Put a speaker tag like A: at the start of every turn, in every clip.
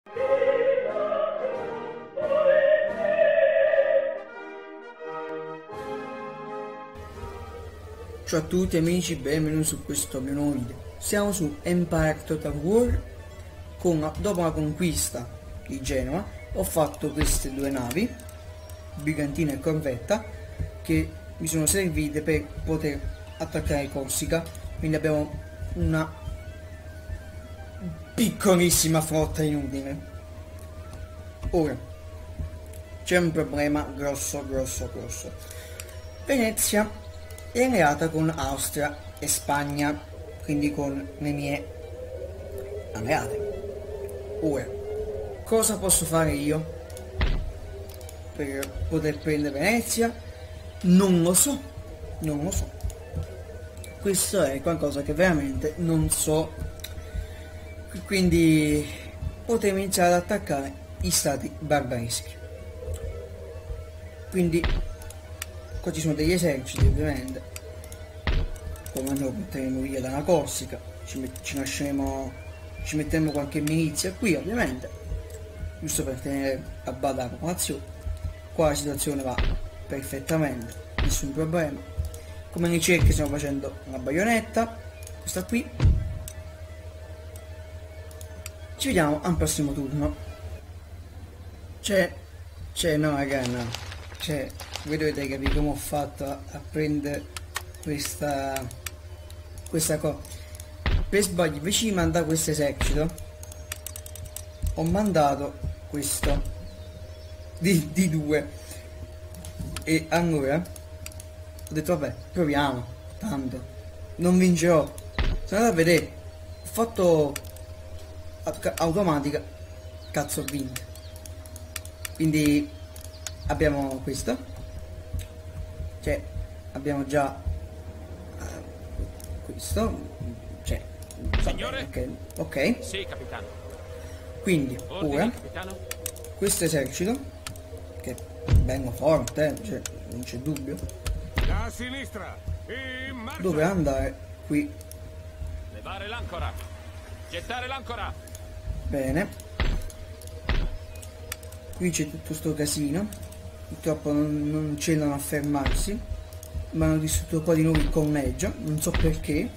A: Ciao a tutti amici, benvenuti su questo mio nuovo video. Siamo su Empire Total War. Dopo la conquista di Genova ho fatto queste due navi, Brigantina e Corvetta, che mi sono servite per poter attaccare Corsica. Quindi abbiamo una piccolissima flotta inutile. Ora c'è un problema grosso. Venezia è alleata con Austria e Spagna, quindi con le mie alleate. Ora, cosa posso fare io per poter prendere Venezia? Non lo so. Questo è qualcosa che veramente non so. Quindi potremo iniziare ad attaccare gli stati barbareschi. Quindi qua ci sono degli eserciti, ovviamente. Come noi metteremo via dalla Corsica, ci metteremo qualche milizia qui, ovviamente, giusto per tenere a bada la popolazione. Qua la situazione va perfettamente, nessun problema. Come ricerche stiamo facendo una baionetta, questa qui. Ci vediamo al prossimo turno. No raga, no. Voi dovete capire come ho fatto a prendere questa cosa. Per sbaglio, invece di mandare questo esercito, ho mandato questo di due. E allora ho detto vabbè, proviamo, tanto non vincerò. Sono andato a vedere, ho fatto automatica, cazzo ho vinto. Quindi abbiamo questo, abbiamo già questo,
B: signore?
A: ok.
B: Sì, capitano.
A: Quindi
B: ordini,
A: ora
B: capitano.
A: questo esercito, che è bello forte, non c'è dubbio,
C: da sinistra, in marcia.
A: dove andare qui.
B: Levare l'ancora, gettare l'ancora.
A: Bene, qui c'è tutto sto casino, purtroppo non c'erano a fermarsi, ma hanno distrutto un po' di nuovo il collegio, non so perché.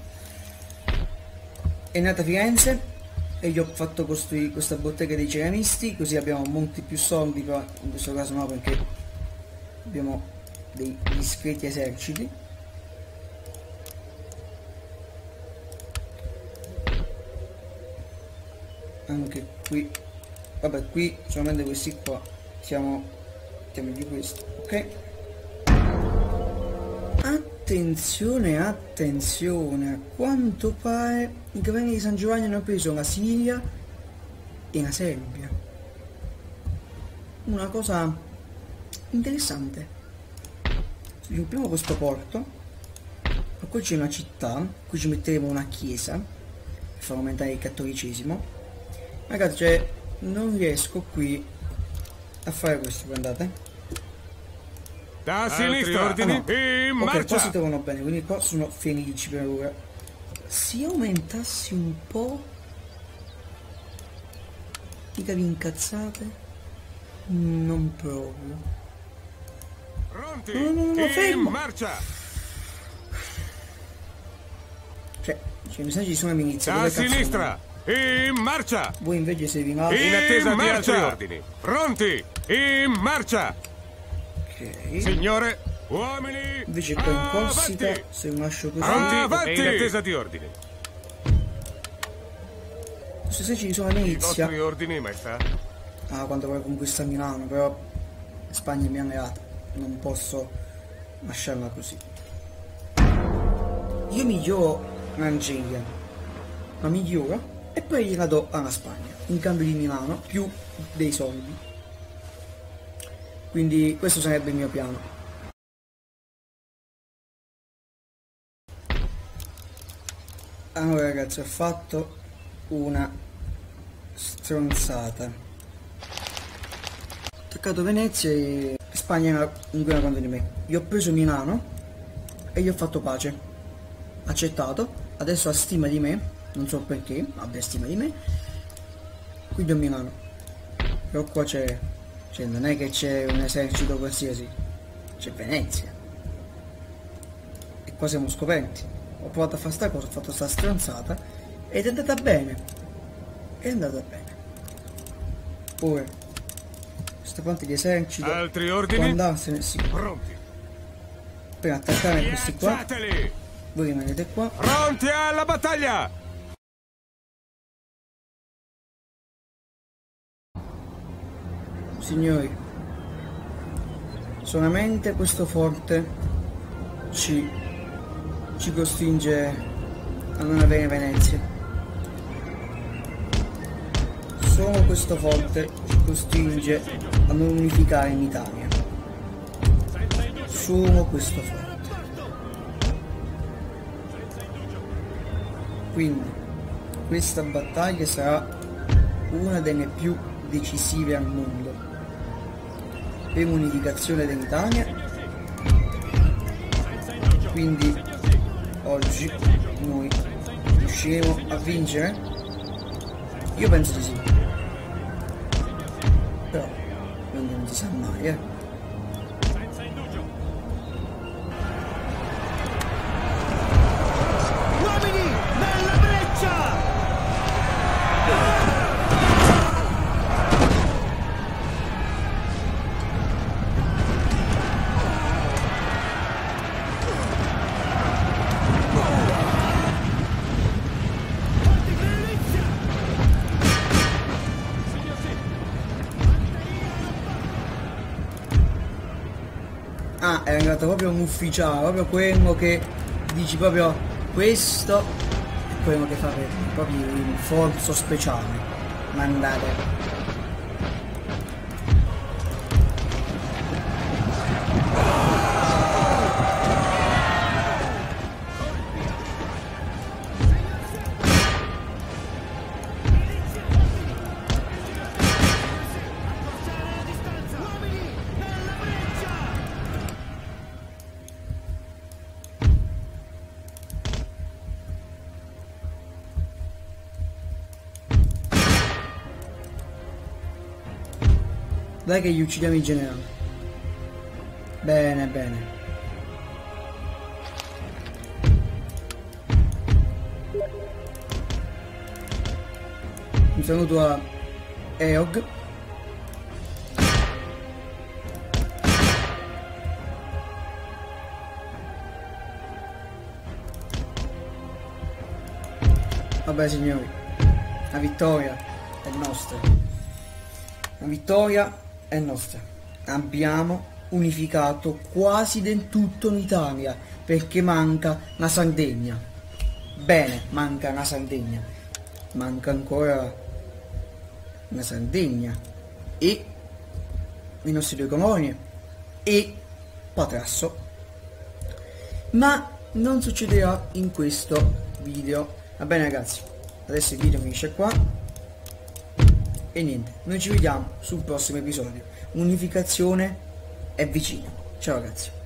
A: È nata Firenze e gli ho fatto costruire questa bottega dei ceramisti, così abbiamo molti più soldi, però in questo caso no, perché abbiamo dei discreti eserciti. Anche qui, vabbè, qui solamente questi qua mettiamo di questo, ok. Attenzione, a quanto pare i governi di San Giovanni hanno preso la Siria e la Serbia. Una cosa interessante. Sviluppiamo questo porto, ma qui c'è una città, qui ci metteremo una chiesa per far aumentare il cattolicesimo. Ragazzi, non riesco qui a fare questo, guardate.
C: Da sinistra, ordini, in marcia.
A: Ok, qua si trovano bene, quindi qua sono felici per ora. Se aumentassi un po', mica vi incazzate? Non proprio.
C: Pronti,
A: No, fermo.
C: in marcia.
A: Mi sa ci sono milizia.
C: Da sinistra, in marcia.
A: Voi invece se vi va.
C: In attesa di altri ordini. Pronti, in marcia.
A: Ok.
C: Signore, uomini,
A: Invece qua in Corsica,
C: avanti.
A: se lo lascio così.
C: Avanti, in attesa di ordini.
A: Se ci sono
C: I
A: milizia.
C: vostri ordini, maestà.
A: Quando vorrei conquistare Milano, però Spagna è mia alleata, non posso lasciarla così. Io miglioro l'Algeria, la miglioro e poi gliela do alla Spagna in cambio di Milano più dei soldi. Quindi questo sarebbe il mio piano. Allora ragazzi, ho fatto una stronzata. Ho attaccato Venezia e Spagna era in guerra contro di me. Gli ho preso Milano e gli ho fatto pace. Accettato. Adesso ha stima di me, non so perché, abbia stima di me. Quindi ho Milano. Però qua c'è, cioè non è che c'è un esercito qualsiasi, c'è Venezia. E qua siamo scoperti. Ho provato a fare sta cosa, ho fatto sta stronzata ed è andata bene. È andata bene. Ora, queste quante di esercito.
C: Altri ordini?
A: Può andarsene, sì.
C: Pronti.
A: Per attaccare questi qua.
C: Piazzateli!
A: Voi rimanete qua.
C: Pronti alla battaglia!
A: Signori, solamente questo forte ci costringe a non avere Venezia. Solo questo forte ci costringe a non unificare in Italia. Solo questo forte. Quindi questa battaglia sarà una delle più decisive al mondo per unificazione dell'Italia. Quindi oggi noi riusciremo a vincere? Io penso di sì, però non si sa mai,
D: Uomini, nella breccia!
A: Ah, è arrivato proprio un ufficiale, proprio quello che dici proprio questo è quello che fa per proprio il forzo speciale. Mandate. Dai che gli uccidiamo il generale. Bene, bene. Un saluto a Eog. Vabbè signori, la vittoria è nostra. La vittoria è nostra. Abbiamo unificato quasi del tutto l'Italia, perché manca la Sardegna. Bene, manca la Sardegna. Manca ancora la Sardegna e i nostri due colonie e Patrasso. Ma non succederà in questo video. Va bene ragazzi, adesso il video finisce qua. E niente, noi ci vediamo sul prossimo episodio. Unificazione è vicina. Ciao ragazzi.